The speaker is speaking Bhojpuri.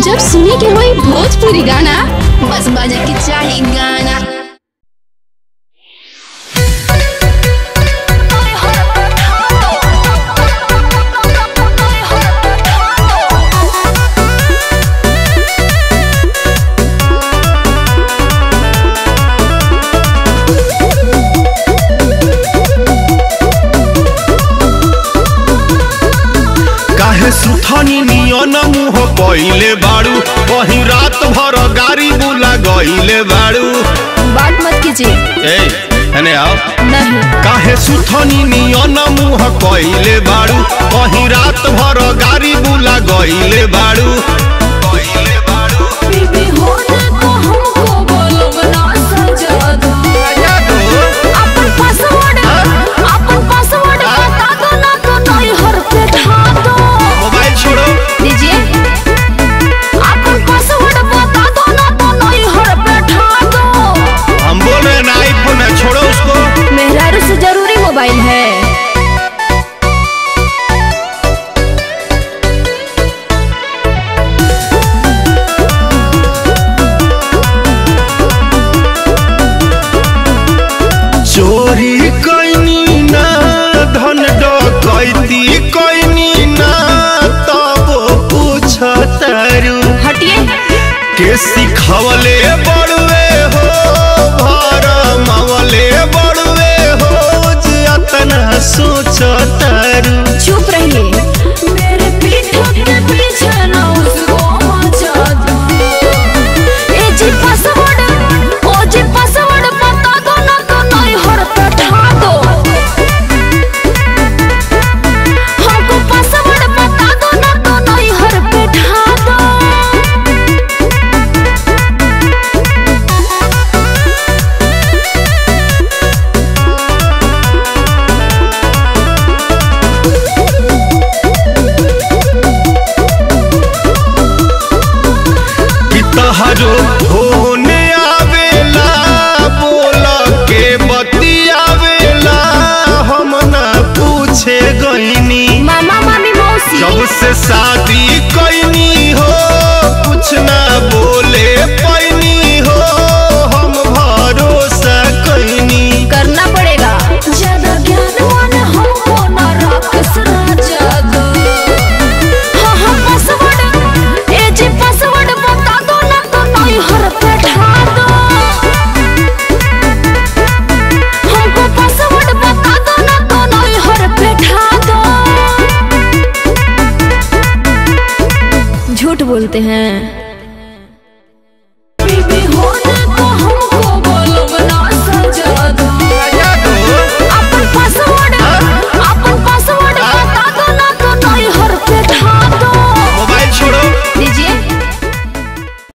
जब सुने के होई भोजपुरी गाना, बस बजे के चाही गाना। सुथनी नियन मुह पहिले बाड़ू, वही रात भर गाड़ी बुला गईले बाड़ू। बात मत कीजिए। हने आओ। नहीं। काहे सुथनी नियन मुह पहिले बाड़ू, वही रात भर गाड़ी बुला गईले बाड़ू। बीबी होने को हमको बोलो बना सजा दो। अपन पासवर्ड बता दो ना तो नहीं हर पे ढा दो। मोबाइल छोड़ो। दीजिए। अपन पासवर्ड बता दो ना तो नहीं हर पे ढा दो। हम बोल रहे हैं ना, आईफोन है, छोड़ो उसको। मेहरारू से जरूरी मोबाइल है। चोरी कैनी ना, धन डकैती कैनी ना, तब पूछतारू। हटिए। के सिखवले बड़वे हो, भरमवले बड़वे हो, जतना सोचतारू। चुप रहिए। मेरे पीठ के पीछे ना उसको मचा दो। ए जी पासवर्ड बता दो ना तो नहीं हर पे ढा दो। हमको पासवर्ड बता दो ना तो नहीं हर पे ढा दो। तहरो होने आवेला, बोल के बतियावेला, हम ना पूछे गईनी। मामा मामी मौसी जब से शादी कैनी हो, कुछ ना बोले पैनी हो, हम भरोसा कैनी। करना पड़ेगा। ज्यादा ज्ञानवान हमको ना राक्षस राजा दो। हाँ पासवर्ड, ए जी पासवर्ड बता दो ना तो नहीं हर पे ढा दो। हमको पासवर्ड बता दो ना तो नहीं हर पे ढा दो। झूठ बोलते हैं।